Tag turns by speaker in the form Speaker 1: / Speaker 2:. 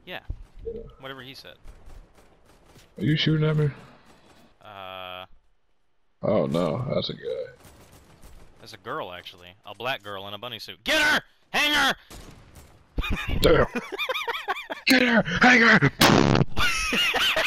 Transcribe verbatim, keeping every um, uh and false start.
Speaker 1: Yeah. Whatever he said.
Speaker 2: Are you shooting at me?
Speaker 1: Uh,
Speaker 2: Oh no, that's a guy.
Speaker 1: there's a girl actually, a black girl in a bunny suit. Get her! Hang her!
Speaker 2: Damn! Get her! Hang her!